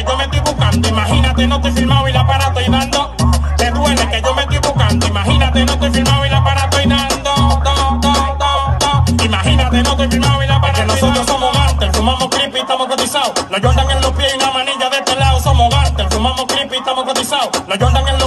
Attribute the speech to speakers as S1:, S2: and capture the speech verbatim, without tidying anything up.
S1: que yo me estoy buscando. Imagínate, no estoy filmado y la para estoy dando. Te duele que yo me estoy buscando. Imagínate, no estoy filmado y la para estoy dando. Do, do, do, do. Imagínate, no estoy filmado y la para. Que nosotros somos gantes, fumamos creepy, estamos cotizados. Los Jordan en los pies y una manilla de este lado. Somos gantes, fumamos creepy, estamos cotizados. Los Jordan en